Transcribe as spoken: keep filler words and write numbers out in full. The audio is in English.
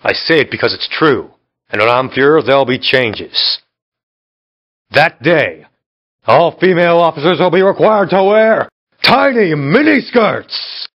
I say it because it's true, and when I'm through, there'll be changes. That day, all female officers will be required to wear tiny miniskirts!